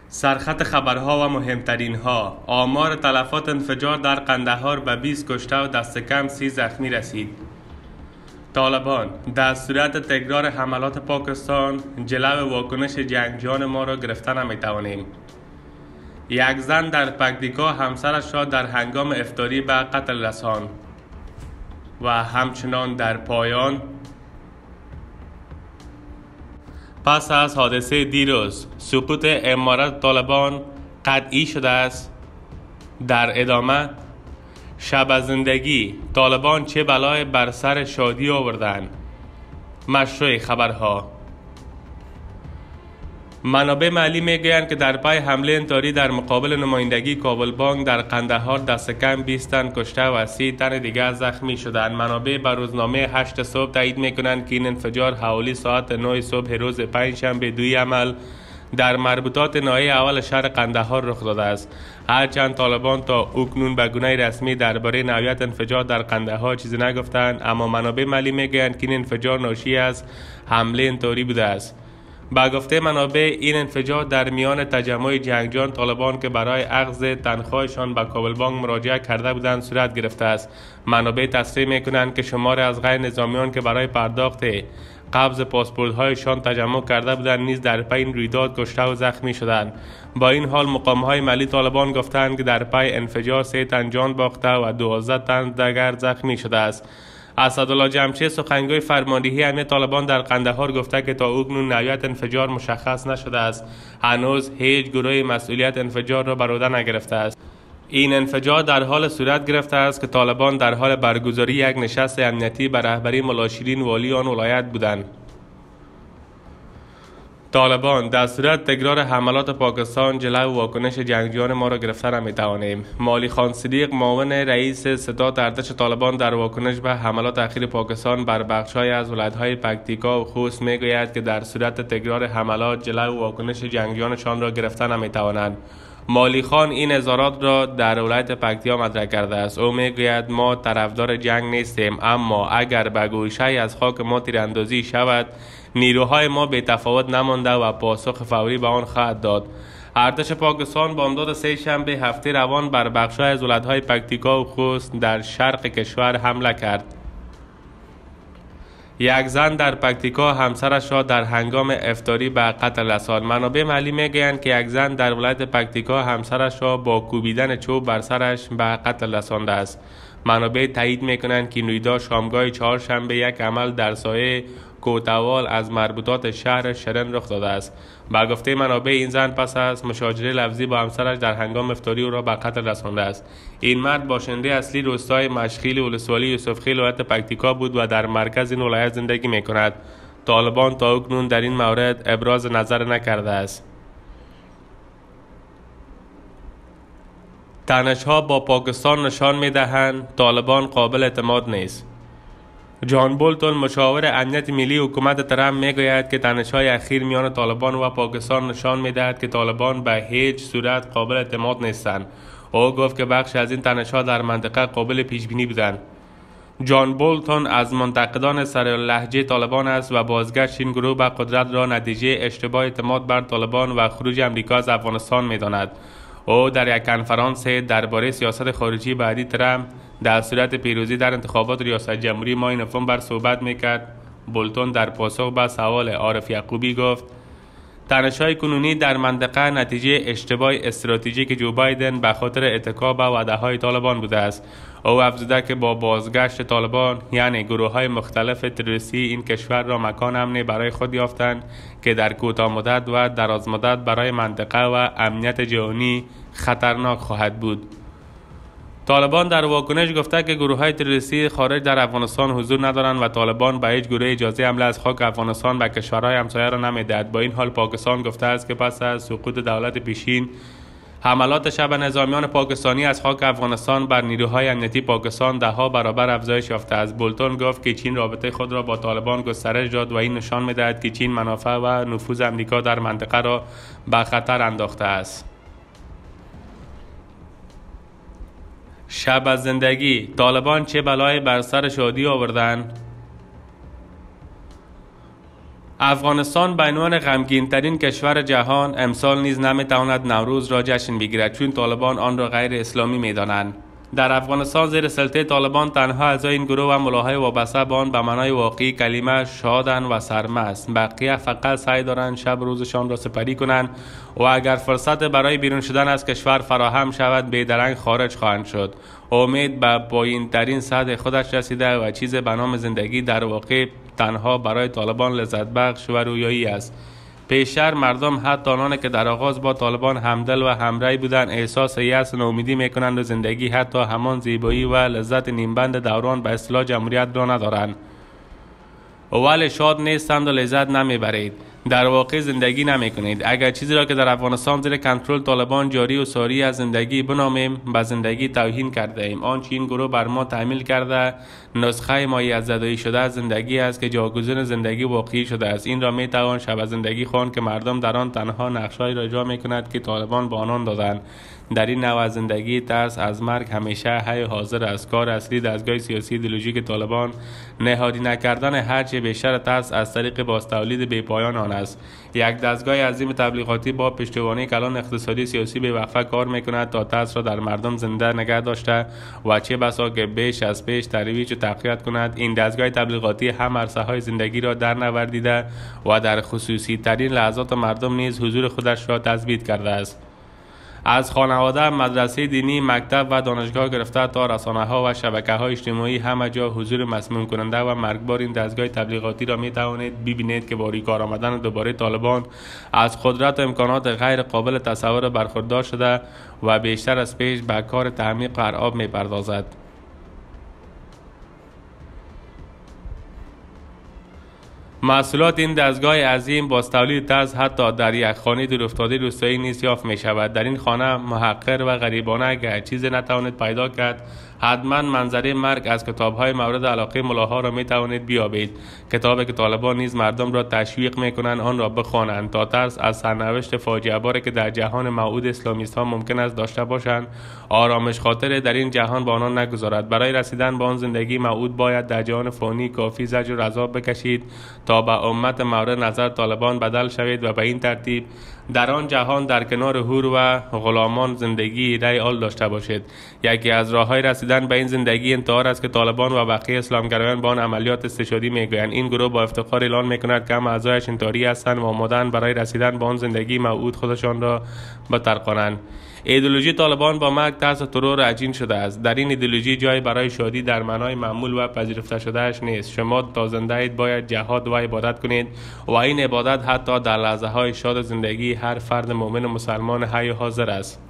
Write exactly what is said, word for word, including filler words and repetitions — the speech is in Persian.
سرخط خبرها و مهمترین ها: آمار تلفات انفجار در قندهار به بیست کشته و دست کم سی زخمی رسید. طالبان: در صورت تکرار حملات پاکستان جلو واکنش جنگجویان ما را گرفتن نمی توانیم. یک زن در پکتیکا همسرش را در هنگام افطاری به قتل رساند. و همچنان در پایان، پس از حادثه دیروز سقوط امارت طالبان قطعی شده است. در ادامه، شب زندگی طالبان چه بلای بر سر شادی آوردند. مشروع خبرها: منابع محلی میگویند که در پی حمله انتحاری در مقابل نمایندگی کابل بانک در قندهار دست کم بیست تن کشته و سی تن دیگر زخمی شدند. منابع به روزنامه هشت صبح تایید میکنند که این انفجار حوالی ساعت نه صبح روز پنجشنبه دوی عمل در مربوطات ناحیه اول شهر قندهار رخ داده است. هرچند طالبان تا اکنون به گونه رسمی درباره نوعیت انفجار در قندهار چیزی نگفتند، اما منابع محلی میگویند که این انفجار ناشی از حمله انتحاری بوده است. با گفته منابع، این انفجار در میان تجمع جنگجویان طالبان که برای اخذ تنخواهشان به کابل بانک مراجعه کرده بودند صورت گرفته است. منابع تصریح میکنند که شمار از غیر نظامیان که برای پرداخت قبض پاسپورت هایشان تجمع کرده بودند نیز در پی این رویداد کشته و زخمی شدند. با این حال مقام های محلی طالبان گفتند که در پی انفجار سه تن جان باخته و دوازده تن دیگر زخمی شده است. اسدالله جمشید، سخنگوی فرماندهی امنیت طالبان در قندهار، گفته که تا اکنون نوعیت انفجار مشخص نشده است. هنوز هیچ گروه مسئولیت انفجار را بر عهده نگرفته است. این انفجار در حال صورت گرفته است که طالبان در حال برگزاری یک نشست امنیتی به رهبری ملا شیرین والی آن ولایت بودند. طالبان: در صورت تکرار حملات پاکستان جلو واکنش جنگجویان ما را گرفتن نمی توانیم. مالی خان صدیق، معاون رئیس ستاد ارتش طالبان در واکنش به حملات اخیر پاکستان بر بخش‌های از ولایت‌های پکتیکا و خوست میگوید که در صورت تکرار حملات جلو واکنش جنگجویانشان را گرفتن نمی توانند. مالی خان این اظهارات را در ولایت پکتیا مطرح کرده است. او میگوید ما طرفدار جنگ نیستیم، اما اگر به گوشه‌ای از خاک ما تیراندازی شود نیروهای ما به تفاوت نمانده و پاسخ فوری به آن خواهد داد. ارتش پاکستان بامداد سه شنبه هفته روان بر بخش‌های از ولایت‌های پکتیکا و خوست در شرق کشور حمله کرد. یک زن در پکتیکا همسرش را در هنگام افطاری به قتل رساند. منابع محلی میگویند که یک زن در ولایت پکتیکا همسرش را با کوبیدن چوب بر سرش به قتل رسانده است. منابع تایید میکنند که این رویداد شامگاه چهارشنبه یک عمل در سایه کوتوال از مربوطات شهر شرن رخ داده است. با گفته منابع، این زن پس از مشاجره لفظی با همسرش در هنگام افطاری او را به قتل رسانده است. این مرد باشنده اصلی روستای مشخیل ولسوالی یوسفخیل ولایت پکتیکا بود و در مرکز این ولایت زندگی میکند. طالبان تا اکنون در این مورد ابراز نظر نکرده است. تنش‌ها با پاکستان نشان می‌دهند طالبان قابل اعتماد نیست. جان بولتون، مشاور امنیت ملی حکومت ترامپ، میگوید که تنش‌های اخیر میان طالبان و پاکستان نشان می‌دهد که طالبان به هیچ صورت قابل اعتماد نیستند. او گفت که بخش از این تنش‌ها در منطقه قابل پیش‌بینی بودند. جان بولتون از منتقدان سرلهجه طالبان است و بازگشت این گروه به قدرت را نتیجه اشتباه اعتماد بر طالبان و خروج امریکا از افغانستان می‌داند. او در یک کنفرانس درباره سیاست خارجی بعدی ترامپ در صورت پیروزی در انتخابات ریاست جمهوری ماه نوامبر صحبت میکرد. بولتون در پاسخ به سوال عارف یعقوبی گفت تنش‌های کنونی در منطقه نتیجه اشتباه استراتژیک جو بایدن به خاطر اتکا به وعده‌های طالبان بوده است. او افزوده که با بازگشت طالبان، یعنی گروه‌های مختلف تروریستی، این کشور را مکان امنی برای خود یافتند که در کوتاه مدت و دراز مدت برای منطقه و امنیت جهانی خطرناک خواهد بود. طالبان در واکنش گفته که گروه‌های تروریستی خارج در افغانستان حضور ندارند و طالبان به هیچ گروه اجازه حمله از خاک افغانستان به کشورهای همسایه را نمی‌دهد. با این حال پاکستان گفته است که پس از سقوط دولت پیشین، حملات شب نظامیان پاکستانی از خاک افغانستان بر نیروهای امنیتی پاکستان ده ها برابر افزایش یافته است. بولتون گفت که چین رابطه خود را با طالبان گسترش داد و این نشان می‌دهد که چین منافع و نفوذ امریکا در منطقه را به خطر انداخته است. شب از زندگی طالبان چه بلای بر سر شادی آوردند. افغانستان به عنوان غمگین‌ترین کشور جهان امسال نیز نمی‌تواند نوروز را جشن بگیرد، چون طالبان آن را غیر اسلامی می‌دانند. در افغانستان زیر سلطه طالبان تنها اعضای این گروه و ملاهای وابسته به آن به معنای واقعی کلمه شادند و سرمست. بقیه فقط سعی دارند شب روزشان را سپری کنند و اگر فرصت برای بیرون شدن از کشور فراهم شود بیدرنگ خارج خواهند شد. امید به پایین‌ترین سطح خودش رسیده و چیز به نام زندگی در واقع تنها برای طالبان لذت بخش و رویایی است. پیشتر مردم حتی آنان که در آغاز با طالبان همدل و همرأی بودند احساس یأس و ناامیدی میکنند و زندگی حتی همان زیبایی و لذت نیمبند دوران به اصطلاح جمهوریت را ندارند. ولی شاد نیستند و لذت نمیبرید. در واقع زندگی نمی کنید. اگر چیزی را که در افغانستان زیر کنترل طالبان جاری و ساری از زندگی بنامیم، به زندگی توهین کرده ایم. آنچه این گروه بر ما تحمیل کرده نسخه مایه از زدایی شده از زندگی است که جاگزین زندگی واقعی شده است. این را می توان شب زندگی خواند که مردم در آن تنها نقشهایی را اجرا می کند که طالبان به آنان دادند. در این نوع زندگی ترس از مرگ همیشه حی حاضر است. کار اصلی دستگاه سیاسی ایدئولوژیک طالبان نهادی نکردن هرچه بیشتر ترس از طریق بازتولید بی‌پایان آن است. یک دستگاه عظیم تبلیغاتی با پشتوانه کلان اقتصادی سیاسی به وقفه کار میکند تا ترس را در مردم زنده نگه داشته و چه بسا که بیش از پیش ترویج و تقویت کند. این دستگاه تبلیغاتی هم عرصه های زندگی را در نوردیده و در خصوصی ترین لحظات مردم نیز حضور خودش را تثبیت کرده است. از خانواده، مدرسه دینی، مکتب و دانشگاه گرفته تا رسانه ها و شبکه های اجتماعی همه جا حضور مسموم کننده و مرگبار این دستگاه تبلیغاتی را می توانید ببینید که با ریکار آمدن دوباره طالبان از قدرت و امکانات غیر قابل تصور برخوردار شده و بیشتر از پیش به کار تعمیق و ارعاب می پردازد. محصولات این دستگاه عظیم با تولید ترس حتی در یک خانه دورافتاده روستایی نیز یافت می شود. در این خانه محقر و غریبانه اگر چیزی نتوانید پیدا کرد، حتما منظره مرگ از کتاب‌های مورد علاقه ملاها را می توانید بیابید. کتابی که طالبان نیز مردم را تشویق می کنند آن را بخوانند تا ترس از سرنوشت فاجعه باری که در جهان موعود اسلامیست‌ها ممکن است داشته باشند آرامش خاطر در این جهان با آنان نگذارد. برای رسیدن به آن زندگی موعود باید در جهان فانی کافی زجر و عذاب بکشید تا به امت مورد نظر طالبان بدل شوید و به این ترتیب در آن جهان در کنار حور و غلامان زندگی ریال داشته باشید. یکی از راه‌های رسیدن به این زندگی انتحار است که طالبان و بقیه اسلامگرایان با آن عملیات استشهادی میگویند. این گروه با افتخار اعلان میکند که هم اعضایش انتحاری هستند و آماده‌اند برای رسیدن به آن زندگی موعود خودشان را بترقانند. ایدئولوژی طالبان با مرگ، ترس و ترور عجین شده است. در این ایدئولوژی جای برای شادی در معنای معمول و پذیرفته شدهش نیست. شما تا زنده اید باید جهاد و عبادت کنید و این عبادت حتی در لحظه های شاد زندگی هر فرد مؤمن و مسلمان حی حاضر است.